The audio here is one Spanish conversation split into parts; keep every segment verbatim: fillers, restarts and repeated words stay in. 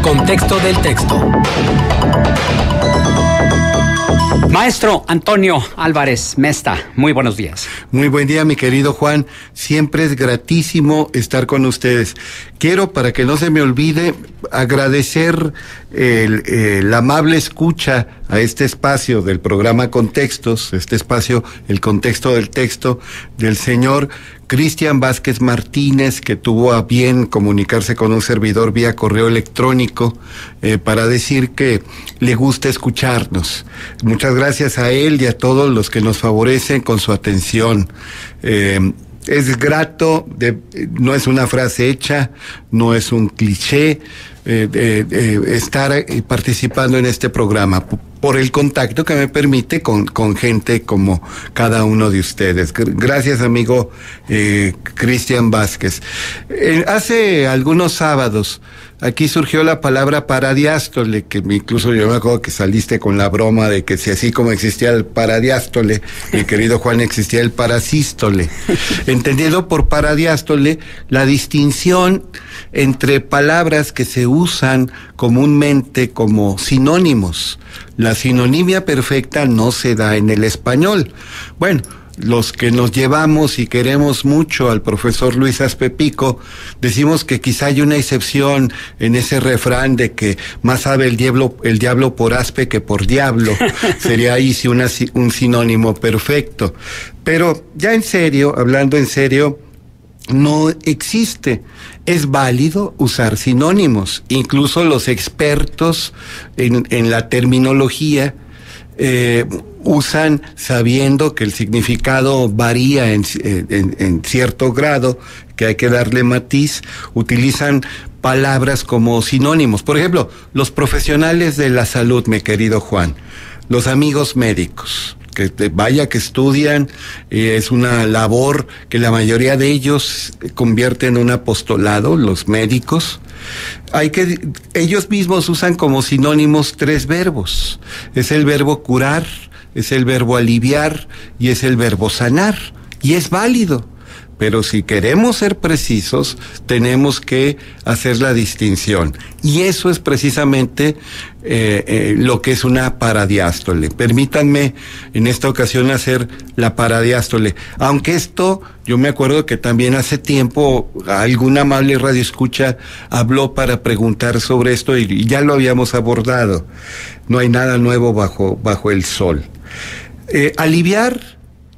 Contexto del texto. Maestro Antonio Álvarez Mesta, muy buenos días. Muy buen día, mi querido Juan. Siempre es gratísimo estar con ustedes. Quiero, para que no se me olvide, agradecer el, el amable escucha a este espacio del programa Contextos, este espacio, el contexto del texto, del señor Cristian Vázquez Martínez, que tuvo a bien comunicarse con un servidor vía correo electrónico eh, para decir que le gusta escucharnos. Muchas gracias a él y a todos los que nos favorecen con su atención. Eh, es grato, de, no es una frase hecha, no es un cliché, eh, eh, eh, estar eh, participando en este programa por el contacto que me permite con, con gente como cada uno de ustedes. Gracias, amigo eh, Cristian Vázquez. Eh, hace algunos sábados aquí surgió la palabra paradiástole, que incluso yo me acuerdo que saliste con la broma de que si así como existía el paradiástole, mi querido Juan, existía el parasístole. Entendiendo por paradiástole la distinción entre palabras que se usan comúnmente como sinónimos. La sinonimia perfecta no se da en el español. Bueno, los que nos llevamos y queremos mucho al profesor Luis Aspepico, decimos que quizá hay una excepción en ese refrán de que más sabe el diablo, el diablo por aspe que por diablo. Sería ahí sí una, un sinónimo perfecto. Pero ya en serio, hablando en serio, no existe. Es válido usar sinónimos. Incluso los expertos en, en la terminología eh, usan, sabiendo que el significado varía en, en, en cierto grado, que hay que darle matiz, utilizan palabras como sinónimos. Por ejemplo, los profesionales de la salud, mi querido Juan, los amigos médicos, que vaya que estudian, eh, es una labor que la mayoría de ellos convierte en un apostolado, los médicos. Hay que, ellos mismos usan como sinónimos tres verbos. Es el verbo curar, es el verbo aliviar y es el verbo sanar. Y es válido. Pero si queremos ser precisos, tenemos que hacer la distinción. Y eso es precisamente eh, eh, lo que es una paradiástole. Permítanme en esta ocasión hacer la paradiástole. Aunque esto, yo me acuerdo que también hace tiempo algún amable radioescucha habló para preguntar sobre esto y, y ya lo habíamos abordado. No hay nada nuevo bajo, bajo el sol. Eh, aliviar...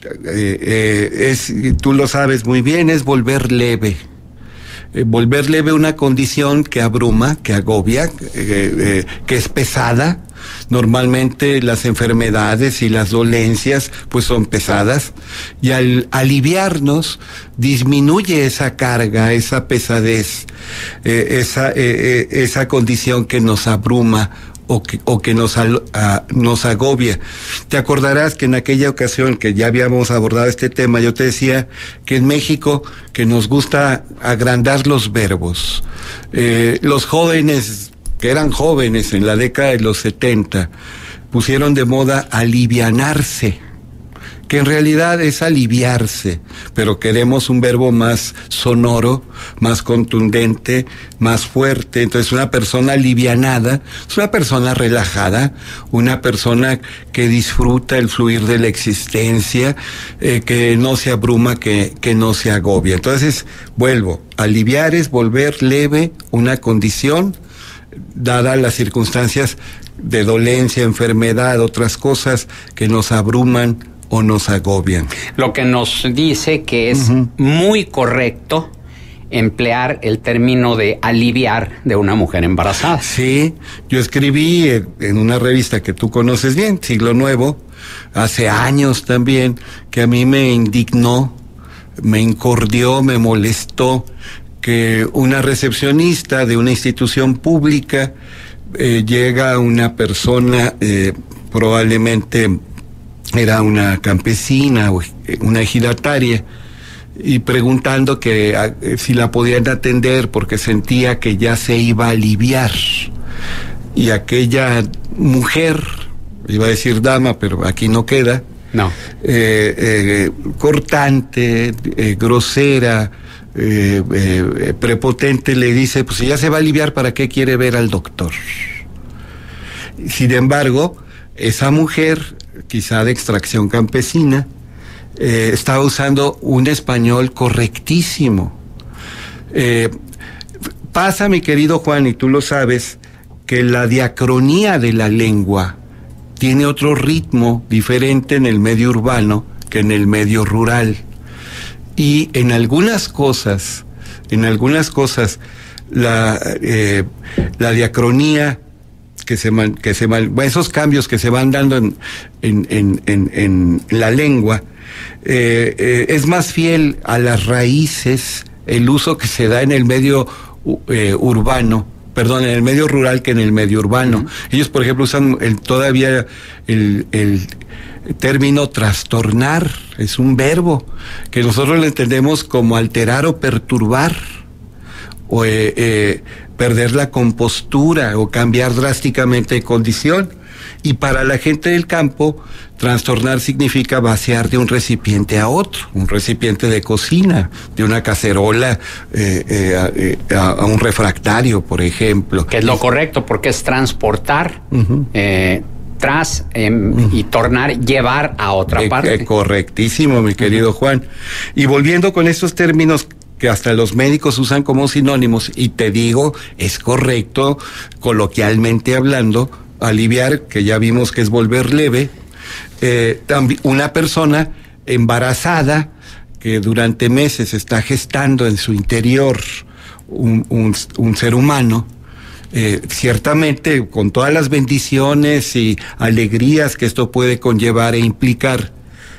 Eh, eh, es, tú lo sabes muy bien, es volver leve. Eh, volver leve una condición que abruma, que agobia, eh, eh, que es pesada. Normalmente las enfermedades y las dolencias pues son pesadas, y al aliviarnos disminuye esa carga, esa pesadez, eh, esa, eh, eh, esa condición que nos abruma o que, o que nos, al, a, nos agobia. Te acordarás que en aquella ocasión que ya habíamos abordado este tema, yo te decía que en México que nos gusta agrandar los verbos. Eh, los jóvenes, que eran jóvenes en la década de los setenta, pusieron de moda alivianarse, que en realidad es aliviarse, pero queremos un verbo más sonoro, más contundente, más fuerte. Entonces una persona alivianada es una persona relajada, una persona que disfruta el fluir de la existencia, eh, que no se abruma, que, que no se agobia. Entonces, vuelvo, aliviar es volver leve una condición, dadas las circunstancias de dolencia, enfermedad, otras cosas que nos abruman o nos agobian. Lo que nos dice que es uh-huh. muy correcto emplear el término de aliviar de una mujer embarazada. Sí, yo escribí en una revista que tú conoces bien, Siglo Nuevo, hace años también, que a mí me indignó, me incordió, me molestó que una recepcionista de una institución pública eh, llega una persona eh, probablemente era una campesina o una ejidataria, y preguntando que a, si la podían atender porque sentía que ya se iba a aliviar. Y aquella mujer, iba a decir dama, pero aquí no queda, no. eh, eh, cortante, eh, grosera, eh, eh, prepotente le dice, pues si ya se va a aliviar, ¿para qué quiere ver al doctor? Sin embargo, esa mujer, quizá de extracción campesina, eh, estaba usando un español correctísimo. Eh, pasa, mi querido Juan, y tú lo sabes, que la diacronía de la lengua tiene otro ritmo diferente en el medio urbano que en el medio rural. Y en algunas cosas, en algunas cosas, la, eh, la diacronía que se, man, que se man, bueno, esos cambios que se van dando en, en, en, en, en la lengua, eh, eh, es más fiel a las raíces, el uso que se da en el medio eh, urbano, perdón, en el medio rural que en el medio urbano. Uh-huh. Ellos, por ejemplo, usan el, todavía el, el término trastornar, es un verbo que nosotros lo entendemos como alterar o perturbar, o eh, eh, perder la compostura o cambiar drásticamente de condición. Y para la gente del campo, trastornar significa vaciar de un recipiente a otro, un recipiente de cocina, de una cacerola eh, eh, a, a un refractario, por ejemplo. Que es lo correcto, porque es transportar, uh-huh. eh, tras eh, uh-huh. y tornar, llevar a otra eh, parte. Eh, correctísimo, mi querido uh-huh. Juan. Y volviendo con estos términos que hasta los médicos usan como sinónimos, y te digo, es correcto, coloquialmente hablando, aliviar, que ya vimos que es volver leve. Eh, también una persona embarazada que durante meses está gestando en su interior un, un, un ser humano, eh, ciertamente con todas las bendiciones y alegrías que esto puede conllevar e implicar,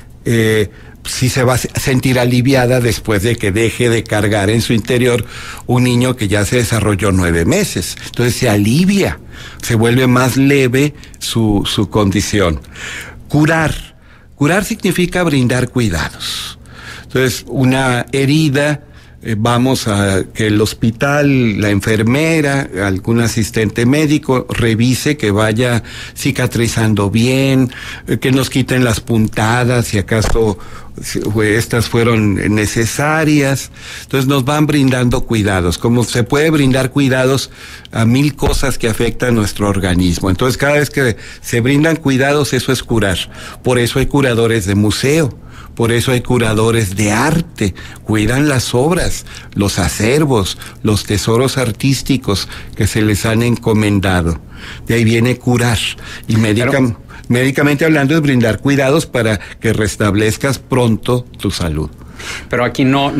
eh, sí se va a sentir aliviada después de que deje de cargar en su interior un niño que ya se desarrolló nueve meses. Entonces se alivia, se vuelve más leve su, su condición. Curar. Curar significa brindar cuidados. Entonces, una herida, eh, vamos a que el hospital, la enfermera, algún asistente médico revise que vaya cicatrizando bien, eh, que nos quiten las puntadas si acaso estas fueron necesarias. Entonces nos van brindando cuidados, como se puede brindar cuidados a mil cosas que afectan nuestro organismo. Entonces cada vez que se brindan cuidados, eso es curar. Por eso hay curadores de museo, por eso hay curadores de arte, cuidan las obras, los acervos, los tesoros artísticos que se les han encomendado. De ahí viene curar. Y médicamente, médicamente hablando, es brindar cuidados para que restablezcas pronto tu salud. Pero aquí no,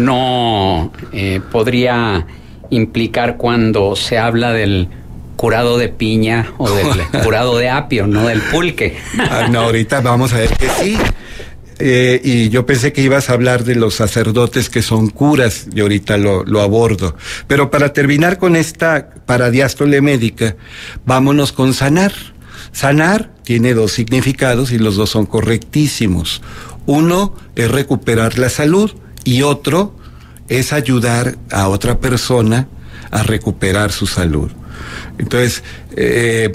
no eh, podría implicar cuando se habla del curado de piña o del curado de apio, no del pulque. Ah, no, ahorita vamos a ver que sí. Eh, y yo pensé que ibas a hablar de los sacerdotes que son curas, y ahorita lo, lo abordo. Pero para terminar con esta paradiástole médica, vámonos con sanar. Sanar tiene dos significados y los dos son correctísimos. Uno es recuperar la salud y otro es ayudar a otra persona a recuperar su salud. Entonces, eh,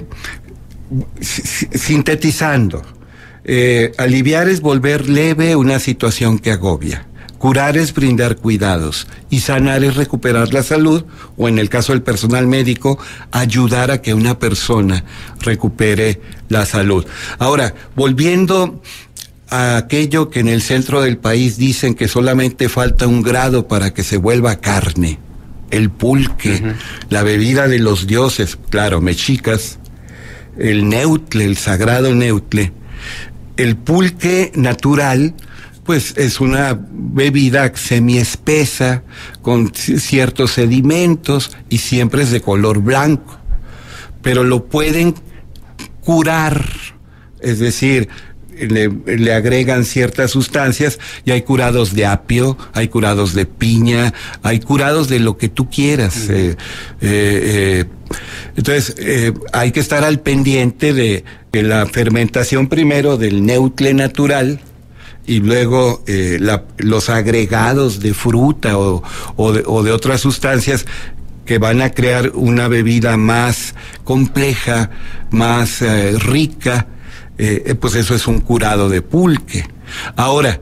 sintetizando, Eh, aliviar es volver leve una situación que agobia. Curar es brindar cuidados. Y sanar es recuperar la salud, o en el caso del personal médico, ayudar a que una persona recupere la salud. Ahora, volviendo a aquello que en el centro del país dicen que solamente falta un grado para que se vuelva carne. El pulque, uh-huh. la bebida de los dioses, claro, mexicas, el neutle, el sagrado neutle. El pulque natural, pues es una bebida semiespesa con c- ciertos sedimentos y siempre es de color blanco, pero lo pueden curar, es decir, le, le agregan ciertas sustancias y hay curados de apio, hay curados de piña, hay curados de lo que tú quieras. Uh-huh. eh, eh, eh, entonces, eh, hay que estar al pendiente de, de la fermentación primero del neutle natural y luego eh, la, los agregados de fruta o, o, de, o de otras sustancias que van a crear una bebida más compleja, más eh, rica. Eh, pues eso es un curado de pulque. Ahora,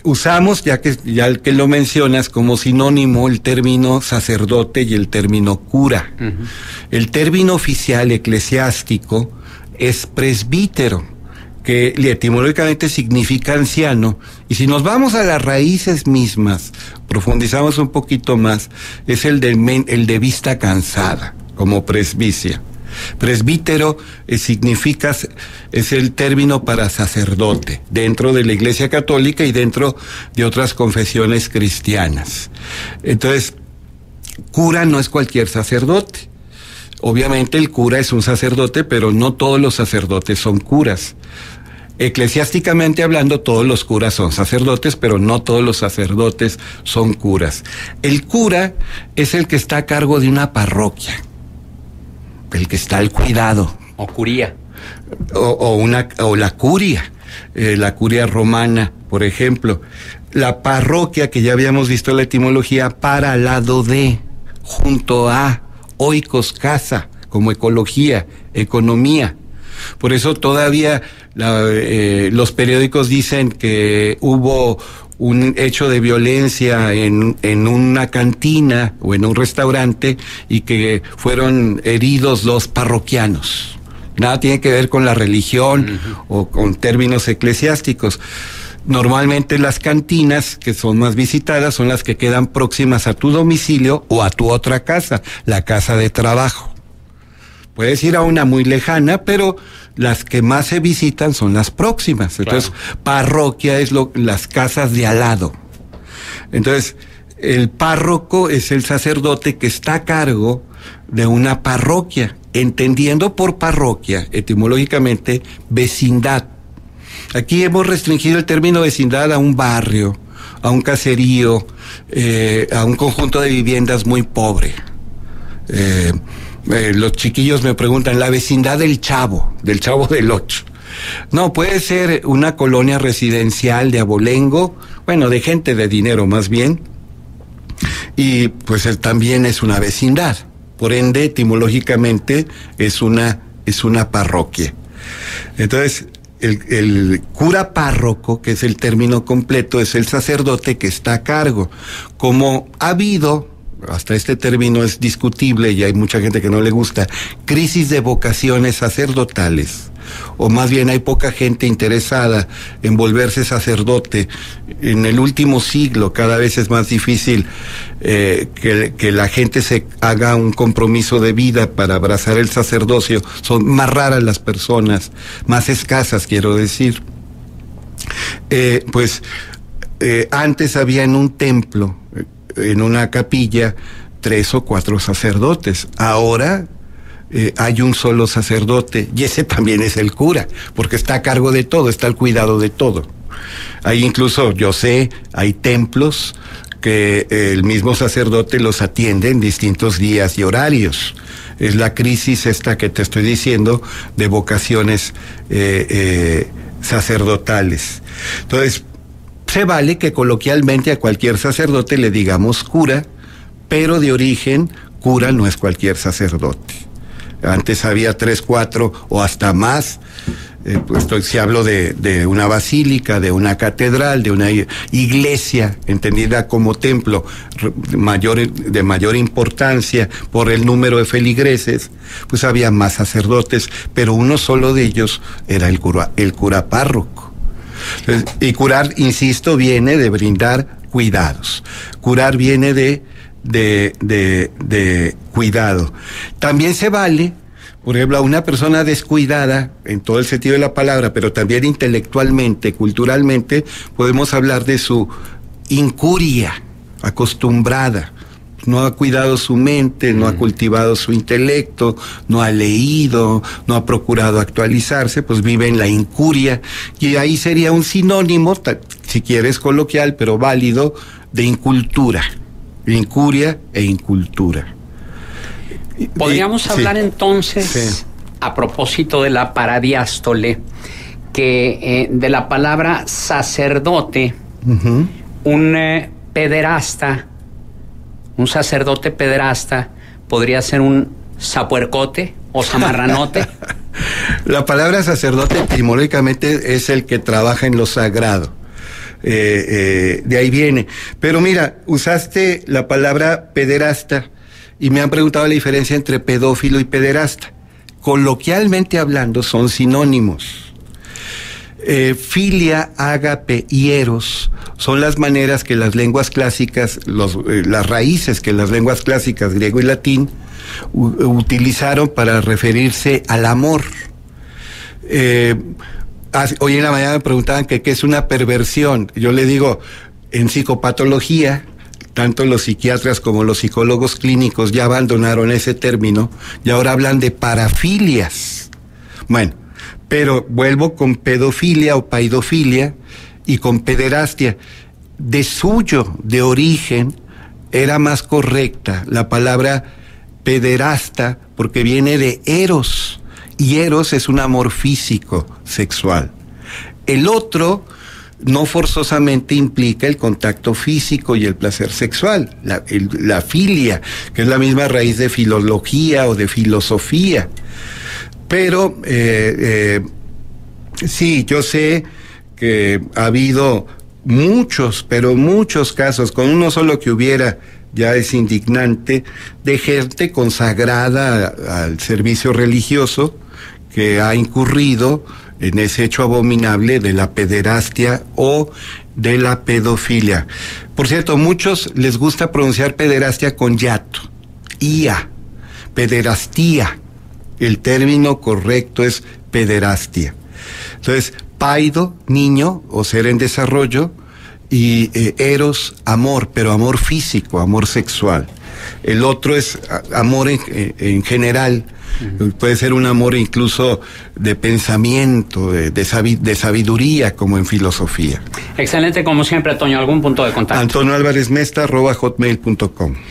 usamos, ya que ya que lo mencionas, como sinónimo el término sacerdote y el término cura. Uh-huh. El término oficial eclesiástico es presbítero, que etimológicamente significa anciano, y si nos vamos a las raíces mismas, profundizamos un poquito más, es el de, el de vista cansada, como presbicia. Presbítero eh, significa, es el término para sacerdote, dentro de la Iglesia Católica y dentro de otras confesiones cristianas. Entonces, cura no es cualquier sacerdote. Obviamente el cura es un sacerdote, pero no todos los sacerdotes son curas. Eclesiásticamente hablando, todos los curas son sacerdotes, pero no todos los sacerdotes son curas. El cura es el que está a cargo de una parroquia, el que está al cuidado. O curía. O, o, una, o la curia, eh, la curia romana, por ejemplo. La parroquia, que ya habíamos visto la etimología, para al lado de, junto a, oikos, casa, como ecología, economía. Por eso todavía la, eh, los periódicos dicen que hubo un hecho de violencia en, en una cantina o en un restaurante y que fueron heridos dos parroquianos. Nada tiene que ver con la religión uh-huh. o con términos eclesiásticos. Normalmente las cantinas que son más visitadas son las que quedan próximas a tu domicilio o a tu otra casa, la casa de trabajo. Puedes ir a una muy lejana, pero las que más se visitan son las próximas. Entonces, claro. Parroquia es lo, las casas de al lado. Entonces, el párroco es el sacerdote que está a cargo de una parroquia, entendiendo por parroquia, etimológicamente, vecindad. Aquí hemos restringido el término vecindad a un barrio, a un caserío, eh, a un conjunto de viviendas muy pobre. Eh, eh, los chiquillos me preguntan, la vecindad del Chavo, del Chavo del Ocho. No, puede ser una colonia residencial de abolengo, bueno, de gente de dinero más bien, y pues él también es una vecindad. Por ende, etimológicamente, es una, es una parroquia. Entonces, El, el cura párroco, que es el término completo, es el sacerdote que está a cargo. Como ha habido, hasta este término es discutible y hay mucha gente que no le gusta, crisis de vocaciones sacerdotales, o más bien hay poca gente interesada en volverse sacerdote. En el último siglo cada vez es más difícil eh, que, que la gente se haga un compromiso de vida para abrazar el sacerdocio. Son más raras las personas, más escasas quiero decir. Eh, pues eh, antes había en un templo, en una capilla, tres o cuatro sacerdotes. Ahora Eh, hay un solo sacerdote, y ese también es el cura, porque está a cargo de todo, está al cuidado de todo. Hay incluso, yo sé, hay templos que eh, el mismo sacerdote los atiende en distintos días y horarios. Es la crisis esta que te estoy diciendo de vocaciones eh, eh, sacerdotales. Entonces, se vale que coloquialmente a cualquier sacerdote le digamos cura, pero de origen, cura no es cualquier sacerdote. Antes había tres, cuatro o hasta más, eh, pues si hablo de, de una basílica, de una catedral, de una iglesia, entendida como templo mayor, de mayor importancia por el número de feligreses, pues había más sacerdotes, pero uno solo de ellos era el cura, el cura párroco. Entonces, y curar, insisto, viene de brindar cuidados. Curar viene de De, de, de cuidado. También se vale, por ejemplo, a una persona descuidada, en todo el sentido de la palabra, pero también intelectualmente, culturalmente, podemos hablar de su incuria acostumbrada. No ha cuidado su mente, no ha cultivado su intelecto, no ha leído, no ha procurado actualizarse, pues vive en la incuria, y ahí sería un sinónimo, si quieres coloquial, pero válido, de incultura. Incuria e incultura. Podríamos y, hablar sí, entonces, sí. a propósito de la paradiástole, que eh, de la palabra sacerdote, uh-huh. un eh, pederasta, un sacerdote pederasta, podría ser un sapuercote o zamarranote. La palabra sacerdote etimológicamente es el que trabaja en lo sagrado. eh, eh, de ahí viene. Pero mira, usaste la palabra pederasta y me han preguntado la diferencia entre pedófilo y pederasta. Coloquialmente hablando, son sinónimos. Eh, filia, ágape y eros son las maneras que las lenguas clásicas, los, eh, las raíces que las lenguas clásicas, griego y latín, u, utilizaron para referirse al amor. Eh, hoy en la mañana me preguntaban que qué es una perversión. Yo le digo, en psicopatología, tanto los psiquiatras como los psicólogos clínicos ya abandonaron ese término y ahora hablan de parafilias. Bueno, pero vuelvo con pedofilia o paidofilia y con pederastia. De suyo, de origen, era más correcta la palabra pederasta porque viene de eros, y eros es un amor físico, sexual. El otro no forzosamente implica el contacto físico y el placer sexual, la, el, la filia, que es la misma raíz de filología o de filosofía. Pero eh, eh, sí, yo sé que ha habido muchos, pero muchos casos, con uno solo que hubiera, ya es indignante, de gente consagrada al servicio religioso que ha incurrido en ese hecho abominable de la pederastia o de la pedofilia. Por cierto, muchos les gusta pronunciar pederastia con yato, ia, pederastía. El término correcto es pederastia. Entonces, paido, niño o ser en desarrollo, y eh, eros, amor, pero amor físico, amor sexual. El otro es amor en, en general. Uh-huh. Puede ser un amor incluso de pensamiento, de, de, sabi, de sabiduría, como en filosofía. Excelente, como siempre, Toño. ¿Algún punto de contacto? Antonio Álvarez Mesta, arroba hotmail punto com.